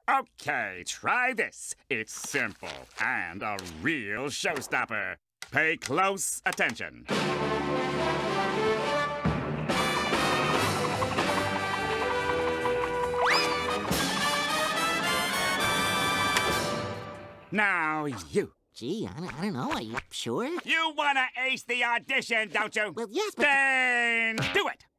Okay, try this. It's simple and a real showstopper. Pay close attention. Now you. Gee, I don't know. Are you sure? You wanna ace the audition, don't you? Well, yes, but... Then do it!